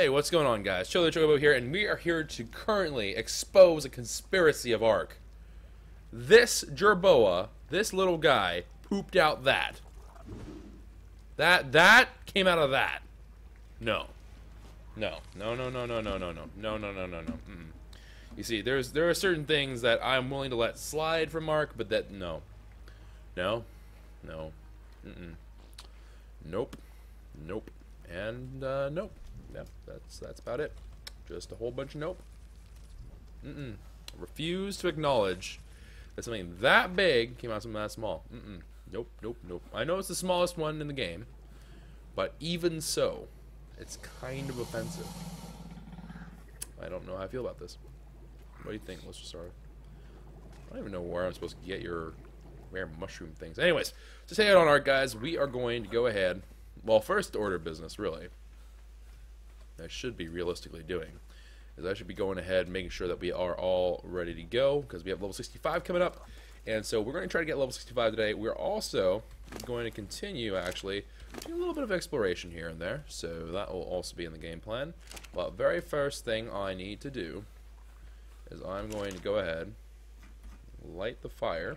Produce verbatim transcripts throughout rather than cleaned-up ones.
Hey, what's going on, guys? Chiller Chocobo here, and we are here to currently expose a conspiracy of Ark. This Jerboa, this little guy, pooped out that. That, that came out of that. No. No. No, no, no, no, no, no, no. No, no, no, no, no. Mm-mm. You see, there's there are certain things that I'm willing to let slide from Ark, but that, no. No. No. Mm-mm. Nope. Nope. And, uh, nope. Yep, that's that's about it. Just a whole bunch of nope. Mm-mm. Refuse to acknowledge that something that big came out of something that small. Mm-mm. Nope, nope, nope. I know it's the smallest one in the game, but even so, it's kind of offensive. I don't know how I feel about this. What do you think? Let's just start. I don't even know where I'm supposed to get your rare mushroom things. Anyways, to say it on Ark, guys, we are going to go ahead. Well, first order of business, really. I should be realistically doing is I should be going ahead and making sure that we are all ready to go because we have level sixty-five coming up, and so we're going to try to get level sixty-five today. We're also going to continue actually doing a little bit of exploration here and there, so that will also be in the game plan. But very first thing I need to do is I'm going to go ahead, light the fire,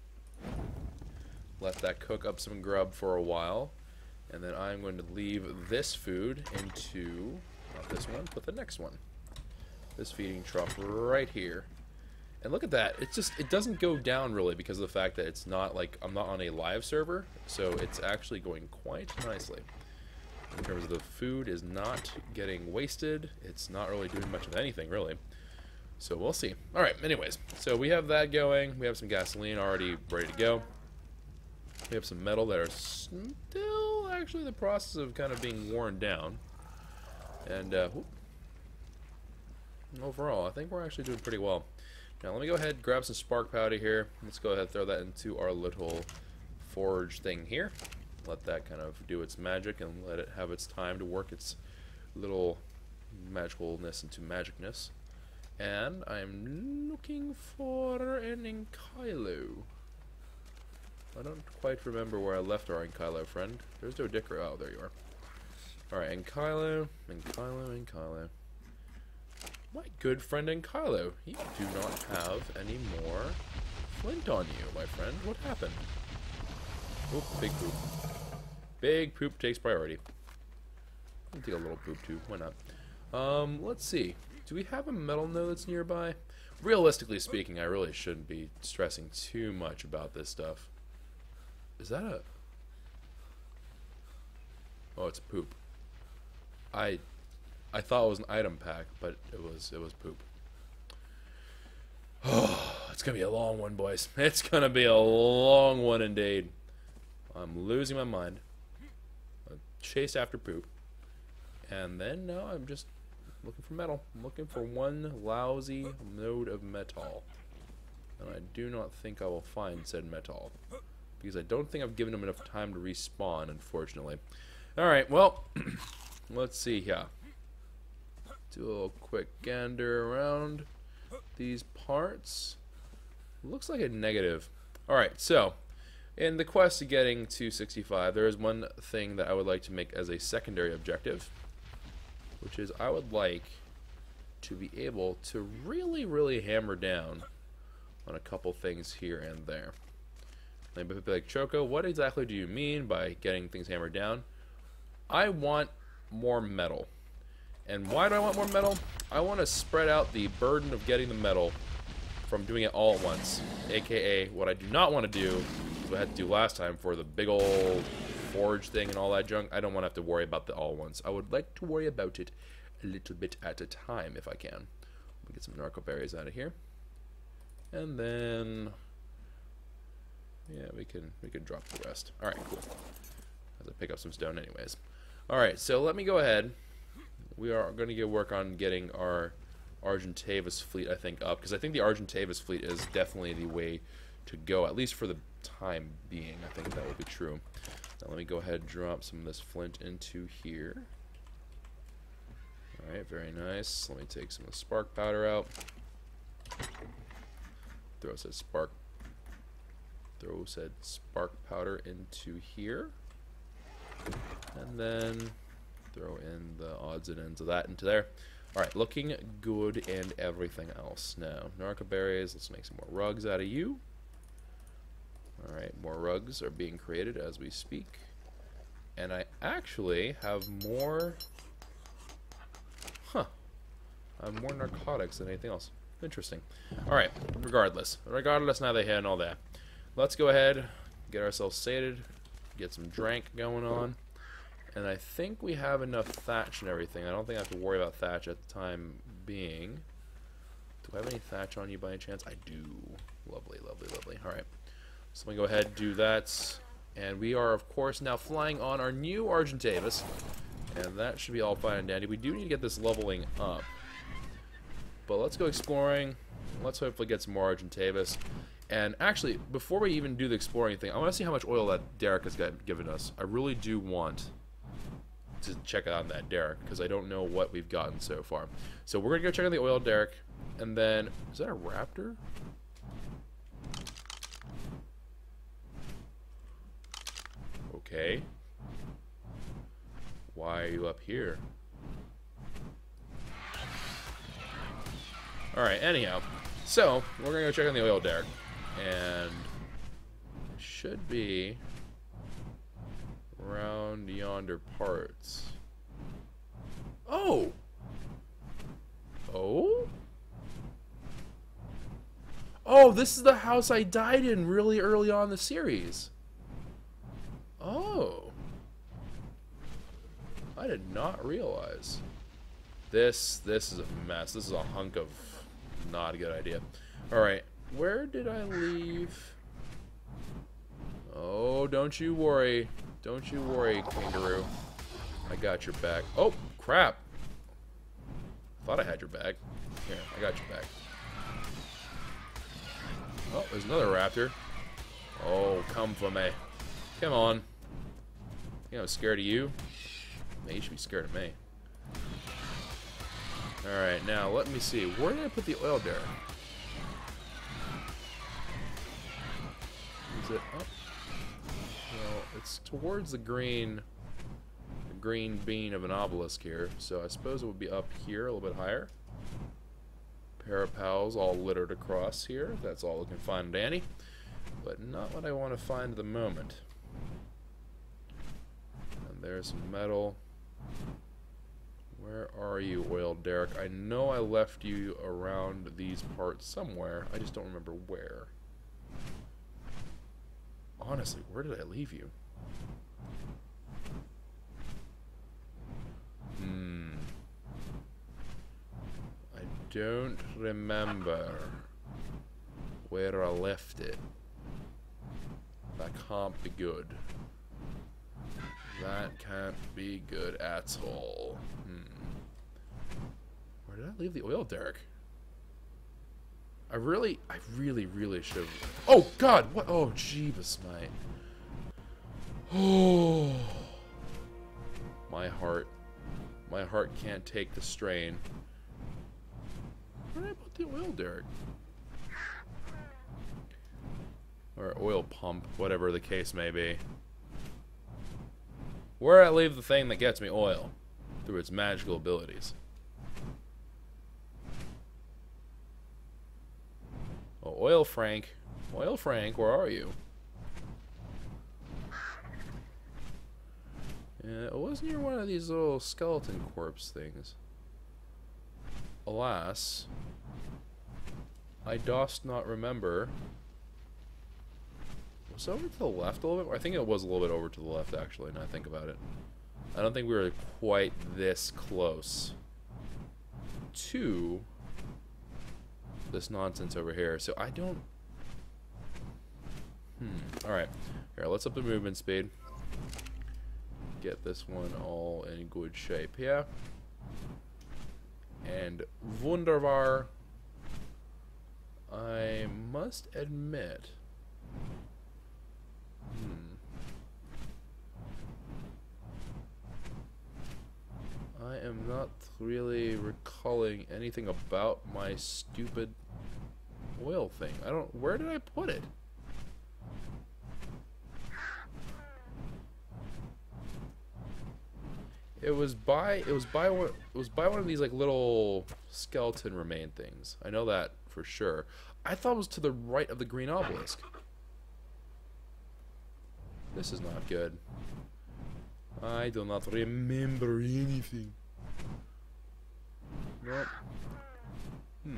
let that cook up some grub for a while. And then I'm going to leave this food into, not this one, but the next one. This feeding trough right here. And look at that. It just, it doesn't go down really because of the fact that it's not like, I'm not on a live server. So it's actually going quite nicely. In terms of the food is not getting wasted. It's not really doing much of anything really. So we'll see. Alright, anyways. So we have that going. We have some gasoline already ready to go. We have some metal that are still actually in the process of kind of being worn down. And uh, overall, I think we're actually doing pretty well. Now let me go ahead and grab some spark powder here. Let's go ahead and throw that into our little forge thing here. Let that kind of do its magic and let it have its time to work its little magicalness into magicness. And I'm looking for an Ankylo. I don't quite remember where I left our Ankylo friend. There's no Dicker. Oh, there you are. Alright, Ankylo, Ankylo, Ankylo. My good friend Ankylo. You do not have any more flint on you, my friend. What happened? Oop, big poop. Big poop takes priority. I'll take a little poop too. Why not? Um, let's see. Do we have a metal node that's nearby? Realistically speaking, I really shouldn't be stressing too much about this stuff. Is that a... Oh, it's poop. I I thought it was an item pack, but it was it was poop. Oh, it's gonna be a long one, boys. It's gonna be a long one indeed. I'm losing my mind. I chased after poop. And then now I'm just looking for metal. I'm looking for one lousy node of metal. And I do not think I will find said metal. Because I don't think I've given them enough time to respawn, unfortunately. Alright, well, let's see here. Do a little quick gander around these parts. Looks like a negative. Alright, so, in the quest to getting to sixty-five, there is one thing that I would like to make as a secondary objective. Which is, I would like to be able to really, really hammer down on a couple things here and there. Maybe people be like, Choco, what exactly do you mean by getting things hammered down? I want more metal. And why do I want more metal? I want to spread out the burden of getting the metal from doing it all at once. A K A what I do not want to do is what I had to do last time for the big old forge thing and all that junk. I don't want to have to worry about the all at once. I would like to worry about it a little bit at a time if I can. Let me get some narco berries out of here. And then... yeah, we can we can drop the rest. Alright, cool. As I pick up some stone anyways. Alright, so let me go ahead. We are going to get work on getting our Argentavis fleet, I think, up. Because I think the Argentavis fleet is definitely the way to go. At least for the time being, I think that will be true. Now let me go ahead and drop some of this flint into here. Alright, very nice. Let me take some of the spark powder out. Throw some spark Throw said spark powder into here. And then Throw in the odds and ends of that into there. Alright, looking good and everything else. Now, narco berries, let's make some more rugs out of you. Alright, more rugs are being created as we speak. And I actually have more... Huh. I have more narcotics than anything else. Interesting. Alright, regardless. Regardless, now they hit and all that. Let's go ahead, get ourselves sated, get some drank going on. And I think we have enough thatch and everything. I don't think I have to worry about thatch at the time being. Do I have any thatch on you by any chance? I do. Lovely, lovely, lovely. Alright. So let me go ahead and do that. And we are, of course, now flying on our new Argentavis. And that should be all fine and dandy. We do need to get this leveling up. But let's go exploring. Let's hopefully get some more Argentavis. And actually, before we even do the exploring thing, I want to see how much oil that Derek has got, given us. I really do want to check out that derrick, because I don't know what we've gotten so far. So we're going to go check on the oil derrick, and then... Is that a raptor? Okay. Why are you up here? Alright, anyhow. So, we're going to go check on the oil derrick. And... it should be... around yonder parts. Oh! Oh? Oh, this is the house I died in really early on in the series. Oh. I did not realize. This, this is a mess. This is a hunk of not a good idea. Alright, where did I leave? Oh, don't you worry. Don't you worry, kangaroo. I got your back. Oh, crap. Thought I had your back. Here, I got your back. Oh, there's another raptor. Oh, come for me. Come on. You know, I'm scared of you. Man, you should be scared of me. Alright, now let me see. Where did I put the oil derrick? Is it up? Well, it's towards the green, the green bean of an obelisk here, so I suppose it would be up here, a little bit higher. Parapals all littered across here. That's all looking fine and dandy, but not what I want to find at the moment. And there's some metal. Where are you, oil derrick? I know I left you around these parts somewhere. I just don't remember where. Honestly, where did I leave you? Hmm. I don't remember where I left it. That can't be good. That can't be good at all. Hmm. Where did I leave the oil derrick? I really, I really, really should have... Oh, God! What? Oh, jeebus, mate. Oh. My heart. My heart can't take the strain. Where did I put the oil derrick? Or oil pump, whatever the case may be. Where did I leave the thing that gets me oil through its magical abilities? Oh, Oil Frank. Oil Frank, where are you? Yeah, it wasn't near one of these little skeleton corpse things. Alas, I dost not remember. Was it over to the left a little bit? I think it was a little bit over to the left, actually, now I think about it. I don't think we were quite this close to this nonsense over here, so I don't... Hmm, alright. Here, let's up the movement speed. Get this one all in good shape here. And wunderbar. I must admit... Hmm. I am not really recalling anything about my stupid oil thing. I don't... Where did I put it? It was by it was by one it was by one of these like little skeleton remain things. I know that for sure. I thought it was to the right of the green obelisk. This is not good. I do not remember anything. Nope. Hmm.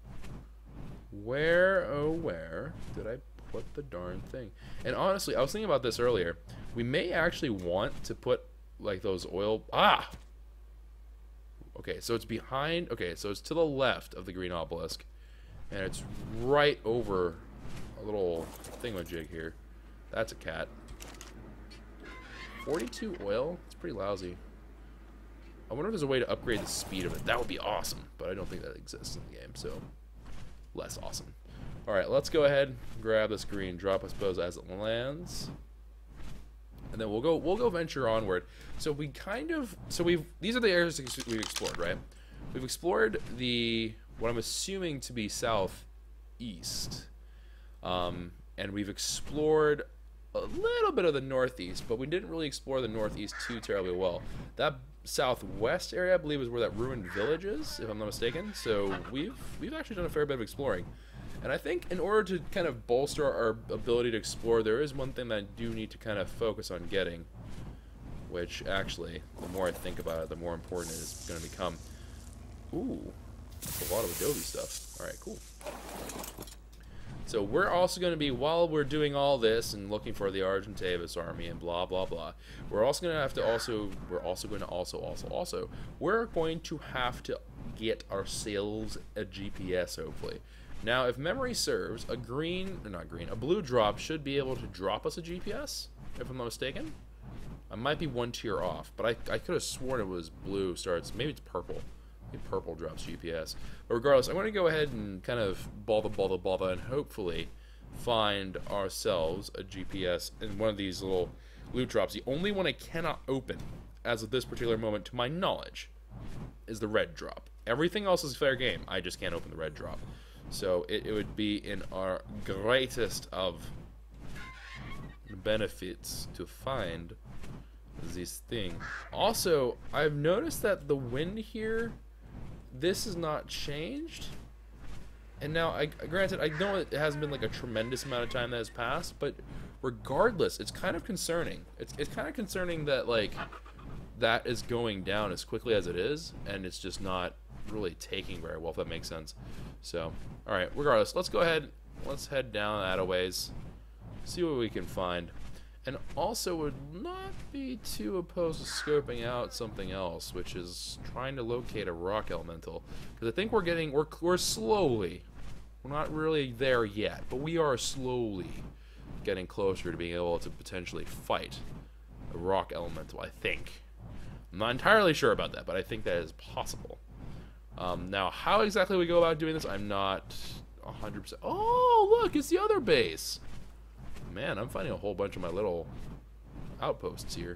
Where, oh where, did I put the darn thing? And honestly, I was thinking about this earlier. We may actually want to put, like, those oil... Ah! Okay, so it's behind... Okay, so it's to the left of the green obelisk. And it's right over a little thingamajig here. That's a cat. forty-two oil? It's pretty lousy. I wonder if there's a way to upgrade the speed of it. That would be awesome, but I don't think that exists in the game, so less awesome. Alright, let's go ahead, grab this green drop, I suppose, as it lands. And then we'll go we'll go venture onward. So we kind of so we've these are the areas we've explored, right? We've explored the what I'm assuming to be southeast. Um, and we've explored a little bit of the northeast, but we didn't really explore the northeast too terribly well. That southwest area, I believe, is where that ruined village is, if I'm not mistaken. So we've we've actually done a fair bit of exploring. And I think in order to kind of bolster our ability to explore, there is one thing that I do need to kind of focus on getting, which actually, the more I think about it, the more important it is going to become. Ooh, that's a lot of Adobe stuff. All right, cool. So we're also going to be, while we're doing all this and looking for the Argentavis army and blah, blah, blah, we're also going to have to also, we're also going to also, also, also, we're going to have to get ourselves a G P S, hopefully. Now, if memory serves, a green, or not green, a blue drop should be able to drop us a G P S, if I'm not mistaken. I might be one tier off, but I, I could have sworn it was blue starts, maybe it's purple. Maybe purple drops G P S. But regardless, I'm going to go ahead and kind of bother, bother, bother, and hopefully find ourselves a G P S in one of these little loot drops. The only one I cannot open, as of this particular moment, to my knowledge, is the red drop. Everything else is fair game. I just can't open the red drop. So it, it would be in our greatest of benefits to find this thing. Also, I've noticed that the wind here, this is not changed. And now, I granted, I know it hasn't been like a tremendous amount of time that has passed, but regardless, it's kind of concerning. It's, it's kind of concerning that, like, that is going down as quickly as it is, and it's just not really taking very well, if that makes sense. So, alright, regardless, let's go ahead, let's head down that a ways, see what we can find. And also would not be too opposed to scoping out something else, which is trying to locate a rock elemental. Because I think we're getting, we're, we're slowly, we're not really there yet, but we are slowly getting closer to being able to potentially fight a rock elemental, I think. I'm not entirely sure about that, but I think that is possible. Um, now, how exactly we go about doing this, I'm not one hundred percent. Oh, look, it's the other base. Man, I'm finding a whole bunch of my little outposts here.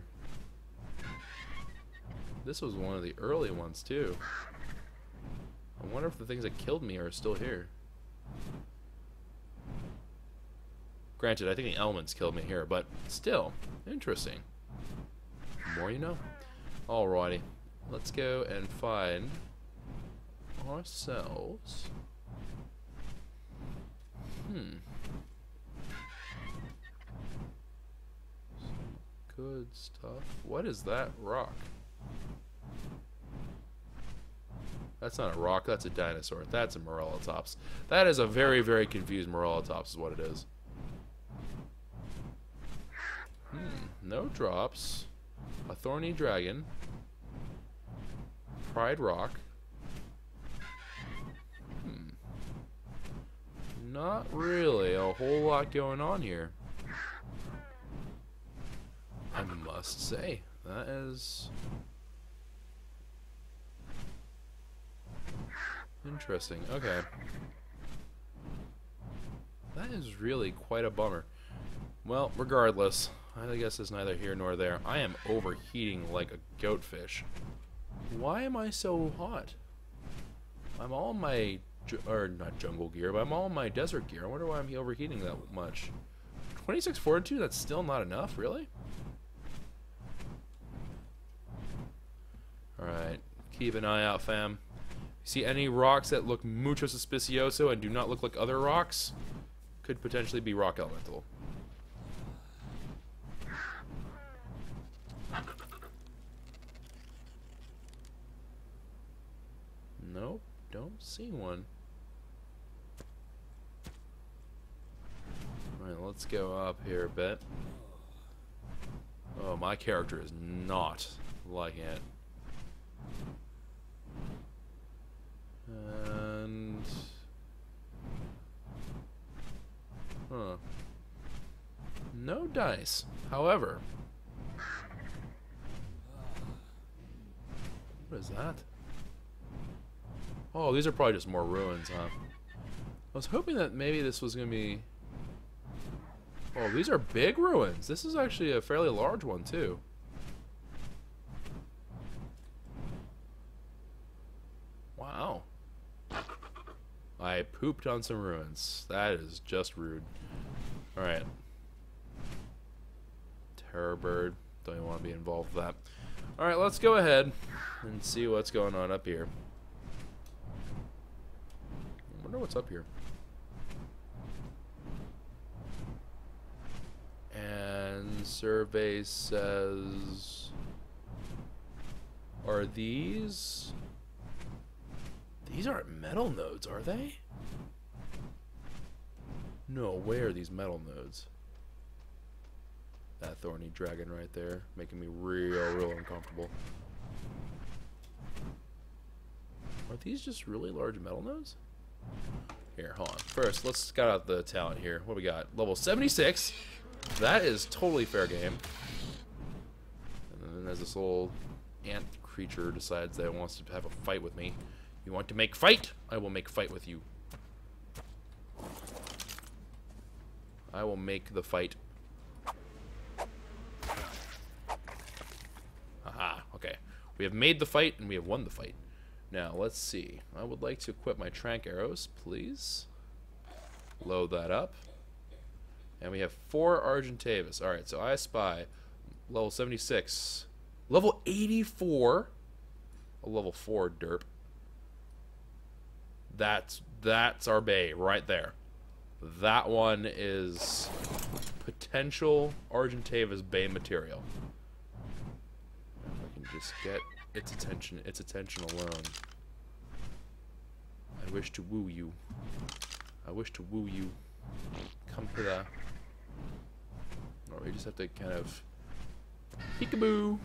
This was one of the early ones, too. I wonder if the things that killed me are still here. Granted, I think the elements killed me here, but still, interesting. The more you know. Alrighty, let's go and find ourselves. Hmm. Some good stuff. What is that rock? That's not a rock, that's a dinosaur. That's a Morellatops. That is a very, very confused Morellatops is what it is. Hmm. No drops. A thorny dragon. Pride rock. Hmm. Not really a whole lot going on here, I must say. That is interesting. Okay. That is really quite a bummer. Well, regardless, I guess it's neither here nor there. I am overheating like a goatfish. Why am I so hot? I'm all in my, ju or not jungle gear, but I'm all in my desert gear. I wonder why I'm overheating that much. twenty-six fortitude, that's still not enough, really? Alright, keep an eye out, fam. See any rocks that look mucho suspicioso and do not look like other rocks? Could potentially be rock elemental. Nope, don't see one. Alright, let's go up here a bit. Oh, my character is not liking it. And... Huh. No dice. However... What is that? Oh, these are probably just more ruins, huh? I was hoping that maybe this was going to be... Oh, these are big ruins. This is actually a fairly large one, too. Wow. I pooped on some ruins. That is just rude. Alright. Terror bird. Don't even want to be involved with that. Alright, let's go ahead and see what's going on up here. I wonder what's up here. And survey says... Are these... These aren't metal nodes, are they? No, where are these metal nodes? That thorny dragon right there, making me real, real uncomfortable. Are these just really large metal nodes? Here, hold on. First, let's scout out the talent here. What we got? Level seventy-six. That is totally fair game. And then there's this little ant creature decides that it wants to have a fight with me. You want to make fight? I will make fight with you. I will make the fight. Aha, okay. We have made the fight and we have won the fight. Now, let's see. I would like to equip my trank arrows, please. Load that up. And we have four Argentavis. Alright, so I spy level seventy-six. Level eighty-four. A level four derp. That's that's our bay right there. That one is potential Argentavis bay material. If I can just get its attention, its attention alone. I wish to woo you. I wish to woo you. Come hither. Or we just have to kind of peekaboo.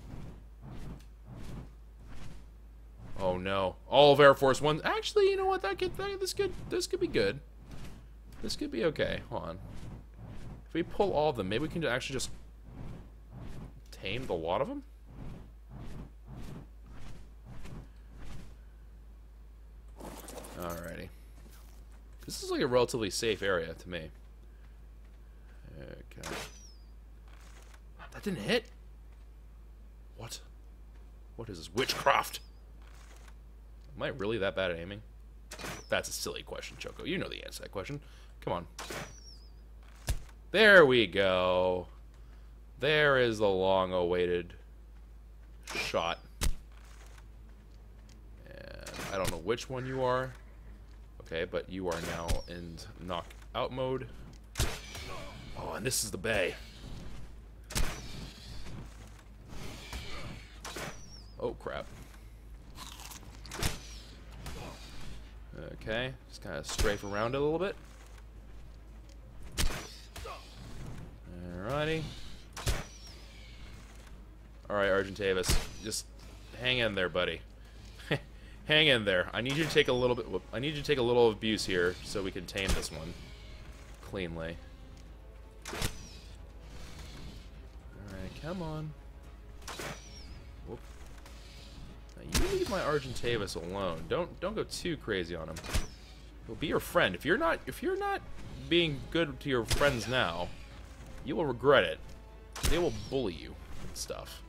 Oh no! All of Air Force One. Actually, you know what? That could that, this could this could be good. This could be okay. Hold on. If we pull all of them, maybe we can actually just tame the lot of them. Alrighty. This is like a relatively safe area to me. Okay. That didn't hit? What? What is this? Witchcraft? Am I really that bad at aiming? That's a silly question, Choco. You know the answer to that question. Come on. There we go. There is the long-awaited shot. And I don't know which one you are. Okay, but you are now in knockout mode. Oh, and this is the bay. Oh, crap. Okay, just kind of strafe around it a little bit. Alrighty. Alright, Argentavis. Just hang in there, buddy. Hang in there. I need you to take a little bit. I need you to take a little abuse here so we can tame this one cleanly. Alright, come on. Whoop. Now you leave my Argentavis alone. Don't don't go too crazy on him. He'll be your friend. If you're not if you're not being good to your friends now, you will regret it. They will bully you and stuff.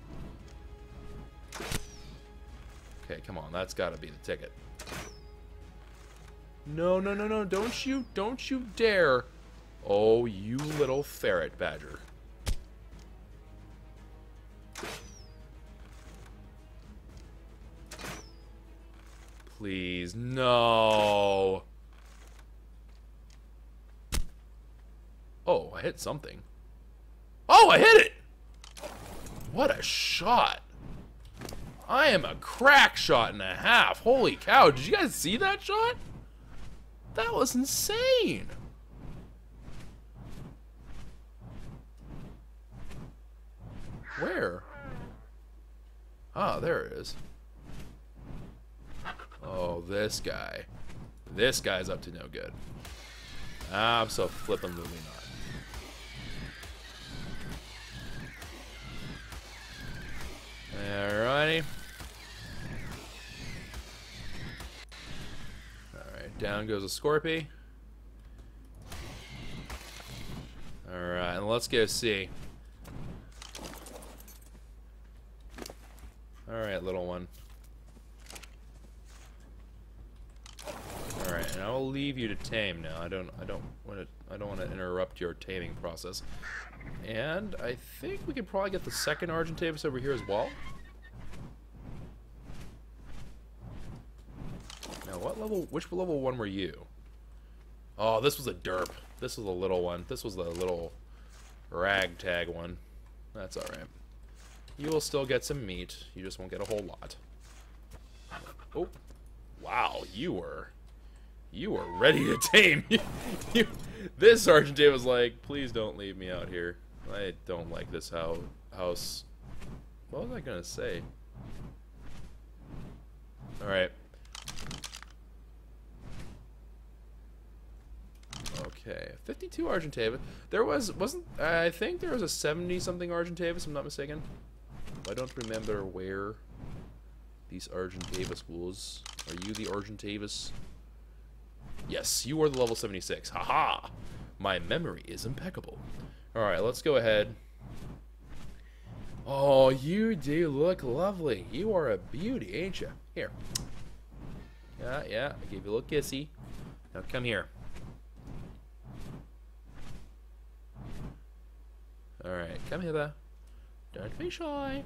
Okay, come on, that's gotta be the ticket. No, no, no, no, don't you, don't you dare. Oh, you little ferret badger. Please, no. Oh, I hit something. Oh, I hit it! What a shot. I am a crack shot and a half. Holy cow, did you guys see that shot? That was insane. Where? Ah, there it is. Oh, this guy. This guy's up to no good. Abso-flippin-lutely not. Alrighty. Alright, down goes a Scorpy. Alright, and let's go see. Alright, little one. Alright, and I will leave you to tame now. I don't I don't wanna I don't wanna interrupt your taming process. And I think we could probably get the second Argentavis over here as well. Now what level which level one were you? Oh, this was a derp. This was a little one. This was the little ragtag one. That's alright. You will still get some meat. You just won't get a whole lot. Oh. Wow, you were... You were ready to tame. you, this Sergeant Dave was like, please don't leave me out here. I don't like this how, house. What was I going to say? Alright. Okay, fifty-two Argentavis. There was, wasn't, I think there was a seventy something Argentavis, if I'm not mistaken. I don't remember where these Argentavis was. Are you the Argentavis? Yes, you are the level seventy-six. Haha! My memory is impeccable. Alright, let's go ahead. Oh, you do look lovely. You are a beauty, ain't you? Here. Yeah, yeah, I gave you a little kissy. Now come here. Alright, come hither. Don't be shy.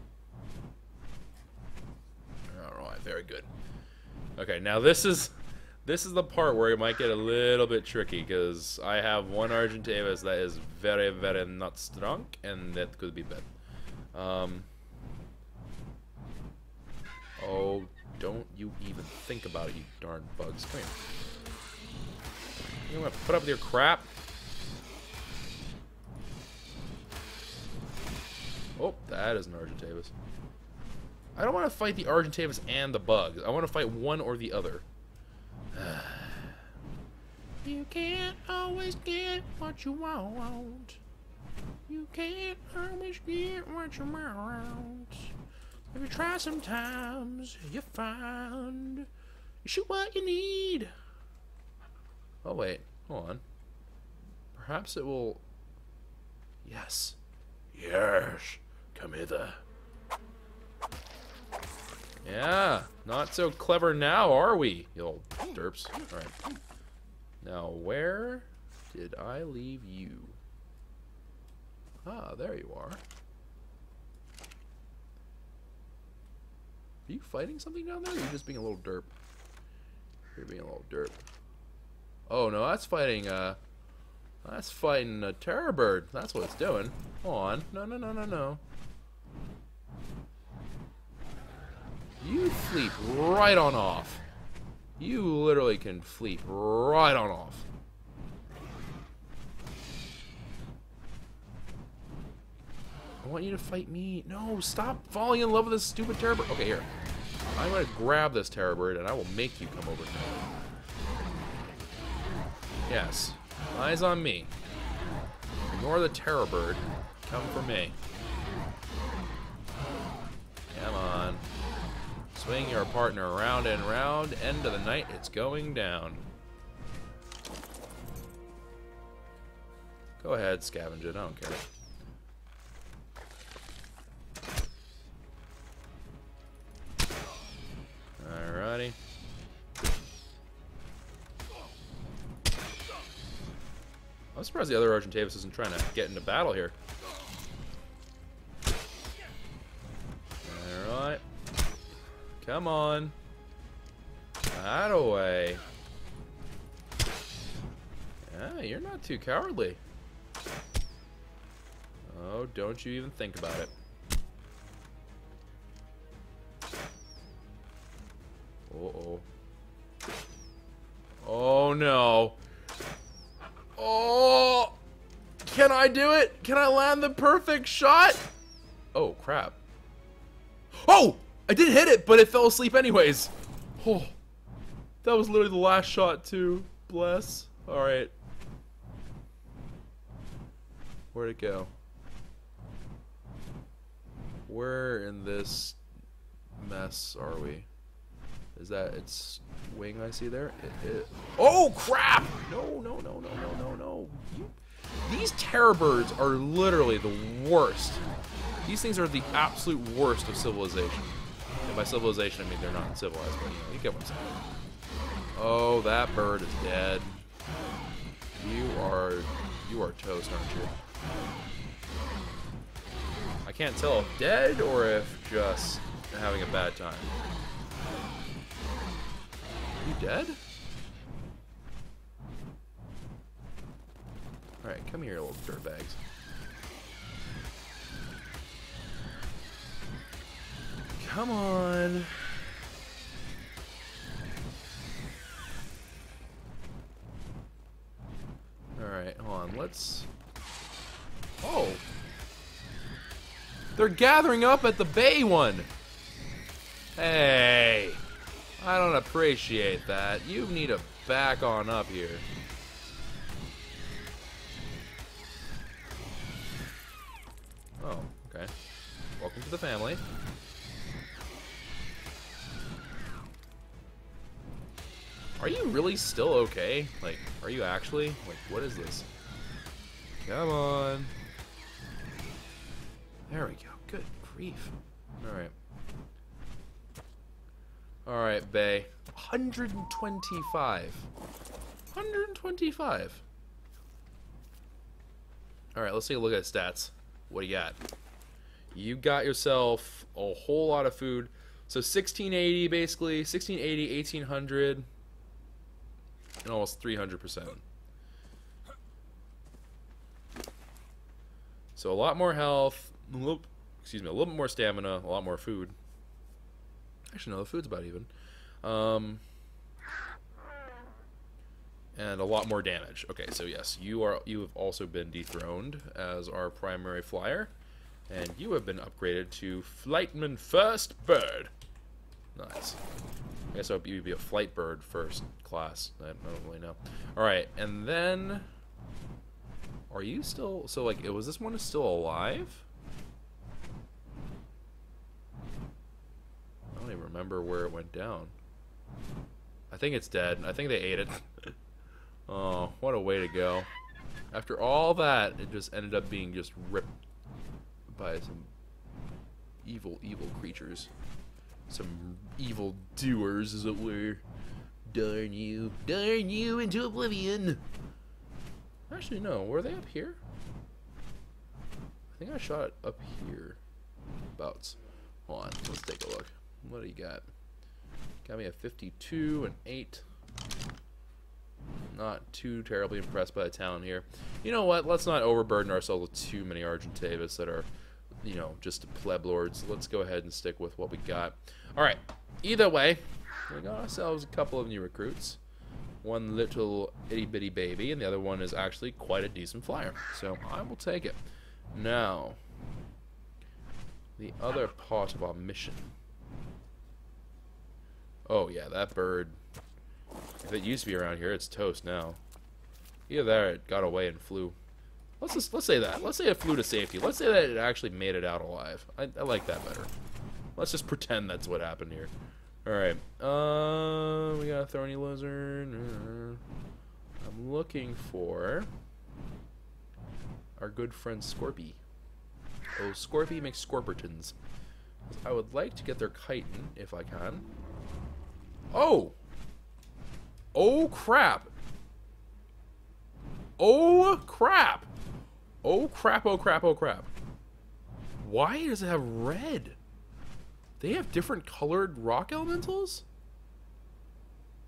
Alright, very good. Okay, now this is this is the part where it might get a little bit tricky, because I have one Argentavis that is very, very not strong, and that could be bad. Um, oh, don't you even think about it, you darn bugs. Come here. You want to put up with your crap? Oh, that is an Argentavis. I don't want to fight the Argentavis and the bugs. I want to fight one or the other. You can't always get what you want. You can't always get what you want. If you try sometimes, you find you shoot what you need. Oh wait, hold on. Perhaps it will... Yes. Yes. Come hither. Yeah, not so clever now, are we, you old derps? Alright. Now, where did I leave you? Ah, there you are. Are you fighting something down there, or are you just being a little derp? You're being a little derp. Oh, no, that's fighting, uh... That's fighting a terror bird. That's what it's doing. Hold on. No, no, no, no, no. You fleep right on off. You literally can fleep right on off. I want you to fight me. No, stop falling in love with this stupid terror bird. Okay, here. I'm going to grab this terror bird and I will make you come over here. Yes. Eyes on me. Ignore the terror bird. Come for me. Come on. Swing your partner round and round. End of the night, it's going down. Go ahead, scavenge it. I don't care. Alrighty. I'm surprised the other Argentavis isn't trying to get into battle here. Alright. Come on. That-a-way. Yeah, you're not too cowardly. Oh, don't you even think about it. Uh-oh. Oh, no. Oh! Can I do it? Can I land the perfect shot? Oh, crap. Oh! I did hit it, but it fell asleep anyways. Oh. That was literally the last shot, too. Bless. Alright. Where'd it go? Where in this mess are we? Is that its wing I see there? It, it, oh, crap! No, no, no, no, no, no, no. You, these terror birds are literally the worst. These things are the absolute worst of civilization. And by civilization, I mean they're not civilized, but you know, you get what I'm saying. Oh, that bird is dead. You are, you are toast, aren't you? I can't tell if dead or if just having a bad time. Are you dead? Alright, come here, little dirtbags. Come on. Alright, hold on, let's... Oh! They're gathering up at the bay one! Hey! I don't appreciate that. You need to back on up here. Oh, okay. Welcome to the family. Are you really still okay? Like, are you actually? Like, what is this? Come on. There we go. Good grief. Alright. Alright, Bay. one hundred twenty-five. one hundred twenty-five. Alright, let's take a look at stats. What do you got? You got yourself a whole lot of food. So sixteen eighty, basically. sixteen eighty, eighteen hundred. And almost three hundred percent. So a lot more health. A little, excuse me, a little bit more stamina. A lot more food. Actually, no, the food's about even. Um, and a lot more damage. Okay, so yes, you are you have also been dethroned as our primary flyer, and you have been upgraded to Flightman First Bird. Nice. I guess I hope you'd be a flight bird first class. I don't really know. All right, and then are you still? So like, was this one still alive? I don't even remember where it went down. I think it's dead. I think they ate it. Oh, what a way to go. After all that, it just ended up being just ripped by some evil, evil creatures. Some evil doers, as it were. Darn you. Darn you into oblivion. Actually, no. Were they up here? I think I shot it up here. Abouts. Hold on. Let's take a look. What do you got? Got me a fifty-two and eight. Not too terribly impressed by the talent here. You know what? Let's not overburden ourselves with too many Argentavis that are, you know, just pleb lords. Let's go ahead and stick with what we got. Alright. Either way, we got ourselves a couple of new recruits. One little itty-bitty baby, and the other one is actually quite a decent flyer. So I will take it. Now, the other part of our mission. Oh yeah, that bird. If it used to be around here, it's toast now. Either that or it got away and flew. Let's just let's say that. Let's say it flew to safety. Let's say that it actually made it out alive. I, I like that better. Let's just pretend that's what happened here. Alright. Uh, we got a thorny lizard. I'm looking for our good friend Scorpy. Oh, Scorpy makes Scorpertons. I would like to get their chitin if I can. Oh! Oh, crap! Oh, crap! Oh, crap, oh, crap, oh, crap. Why does it have red? They have different colored rock elementals?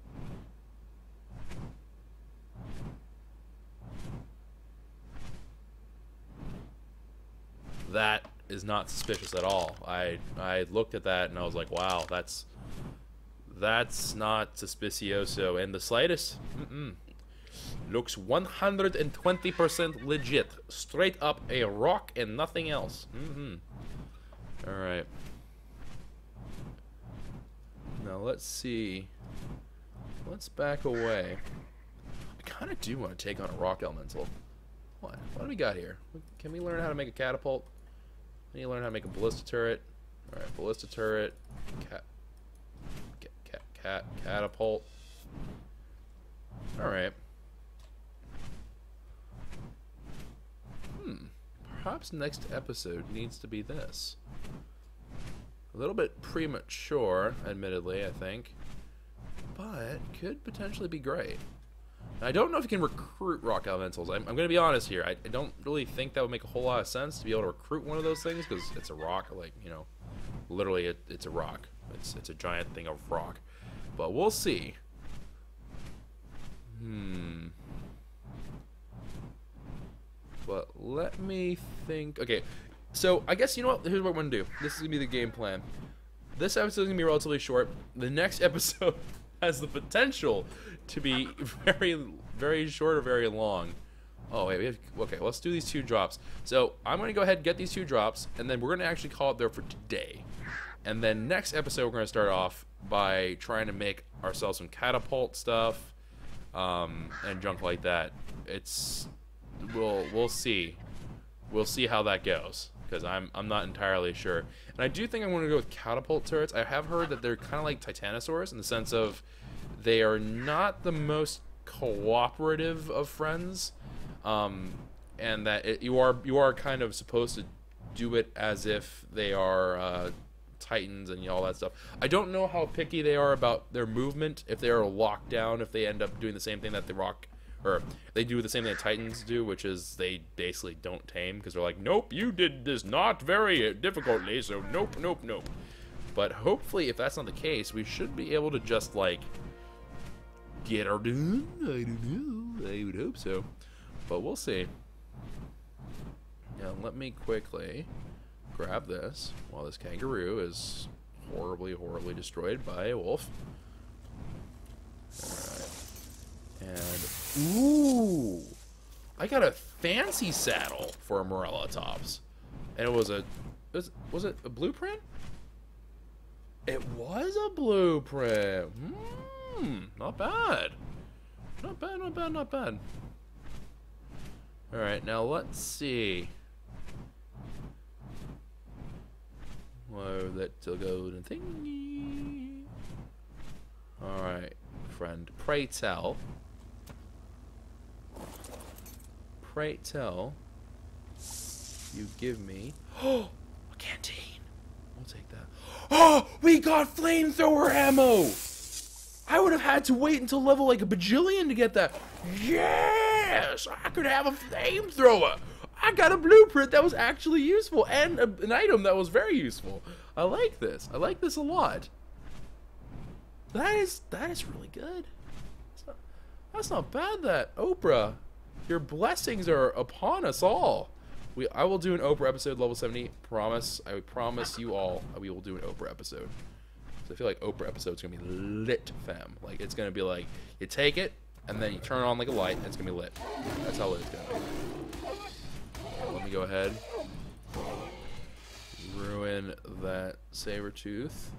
that is not suspicious at all. I I looked at that and I was like, wow, that's that's not suspicioso in the slightest. Mm-mm. Looks one hundred twenty percent legit. Straight up a rock and nothing else. Mm-hmm. Alright. Now let's see. Let's back away. I kind of do want to take on a rock elemental. What? What do we got here? Can we learn how to make a catapult? Can you learn how to make a ballista turret? Alright, ballista turret. Cat. Cat. Cat. cat catapult. Alright. Hmm. Perhaps next episode needs to be this. A little bit premature, admittedly, I think. But could potentially be great. I don't know if you can recruit rock elementals. I'm, I'm going to be honest here. I, I don't really think that would make a whole lot of sense to be able to recruit one of those things because it's a rock. Like, you know, literally it, it's a rock. It's, it's a giant thing of rock. But we'll see. Hmm. But let me think. Okay, so I guess you know what? Here's what I'm going to do. This is going to be the game plan. This episode is going to be relatively short. The next episode has the potential to be very, very short or very long. Oh, wait. We have, okay, let's do these two drops. So I'm going to go ahead and get these two drops, and then we're going to actually call it there for today. And then next episode, we're going to start off by trying to make ourselves some catapult stuff um, and junk like that. It's... We'll we'll see, we'll see how that goes because I'm I'm not entirely sure. And I do think I'm going to go with catapult turrets. I have heard that they're kind of like Titanosaurs in the sense of they are not the most cooperative of friends, um, and that it, you are you are kind of supposed to do it as if they are uh, Titans and you know, all that stuff. I don't know how picky they are about their movement. If they are locked down, if they end up doing the same thing that the rock. Or they do the same thing that Titans do, which is they basically don't tame because they're like, nope, you did this not very difficultly, so nope, nope, nope. But hopefully, if that's not the case, we should be able to just like get her done. I don't know. I would hope so, but we'll see. Now let me quickly grab this while this kangaroo is horribly, horribly destroyed by a wolf. All right. And, ooh, I got a fancy saddle for a Morellatops. And it was a, was, was it a blueprint? It was a blueprint. Hmm, not bad. Not bad, not bad, not bad. Alright, now let's see. Whoa, that still golden thingy. Alright, friend, pray tell. Pray tell you give me oh a canteen. We'll take that. Oh, we got flamethrower ammo. I would have had to wait until level like a bajillion to get that. Yes, I could have a flamethrower. I got a blueprint that was actually useful and a, an item that was very useful. I like this. I like this a lot. That is that is really good. That's not, that's not bad. That Oprah. Your blessings are upon us all. We, I will do an Oprah episode, level seventy. Promise. I promise you all we will do an Oprah episode. So I feel like Oprah episode's going to be lit, fam. Like, it's going to be like, you take it, and then you turn it on like a light, and it's going to be lit. That's how lit it's going to be. Let me go ahead. Ruin that saber tooth.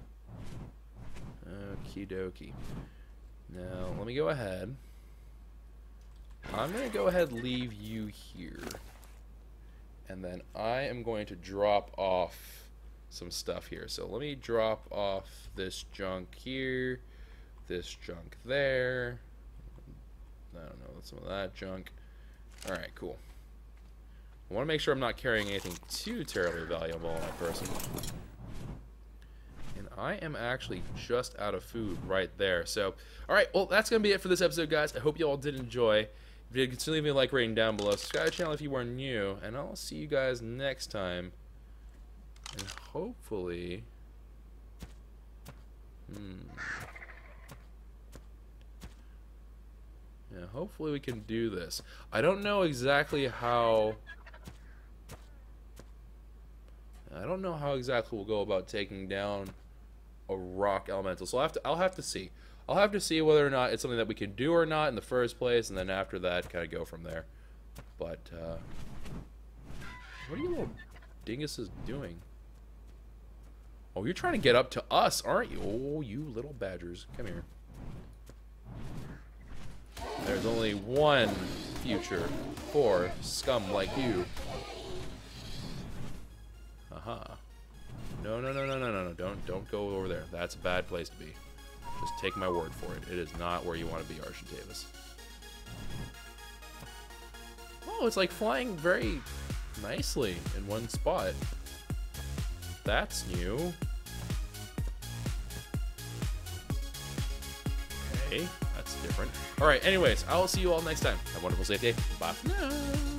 Okie dokie. Now, let me go ahead. I'm going to go ahead and leave you here. And then I am going to drop off some stuff here. So let me drop off this junk here, this junk there. I don't know, some of that junk. Alright, cool. I want to make sure I'm not carrying anything too terribly valuable on my person. And I am actually just out of food right there. So, alright, well, that's going to be it for this episode, guys. I hope you all did enjoy. If you did, consider leaving a like rating down below. Subscribe to the channel if you are new. And I'll see you guys next time. And hopefully... Hmm... Yeah, hopefully we can do this. I don't know exactly how... I don't know how exactly we'll go about taking down a rock elemental. So I'll have to, I'll have to see. I'll have to see whether or not it's something that we can do or not in the first place, and then after that, kind of go from there. But, uh... what are you little dinguses doing? Oh, you're trying to get up to us, aren't you? Oh, you little badgers. Come here. There's only one future for scum like you. Aha. No, no, no, no, no, no, no. Don't, don't go over there. That's a bad place to be. Just take my word for it. It is not where you want to be, Archentavis. Oh, it's like flying very nicely in one spot. That's new. Okay, that's different. Alright, anyways, I will see you all next time. Have a wonderful, safe day. Bye for now.